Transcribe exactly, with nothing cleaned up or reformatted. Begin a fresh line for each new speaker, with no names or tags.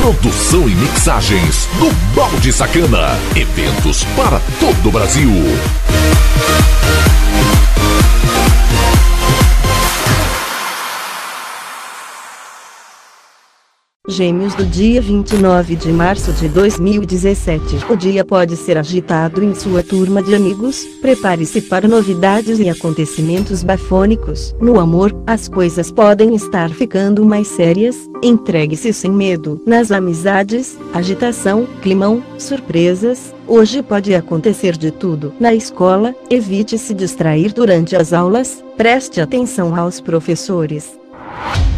Produção e mixagens do Balde Sacana. Eventos para todo o Brasil.
Gêmeos do dia vinte e nove de março de dois mil e dezessete. O dia pode ser agitado em sua turma de amigos. Prepare-se para novidades e acontecimentos bafônicos. No amor, as coisas podem estar ficando mais sérias. Entregue-se sem medo. Nas amizades, agitação, climão, surpresas. Hoje pode acontecer de tudo. Na escola, evite se distrair durante as aulas. Preste atenção aos professores.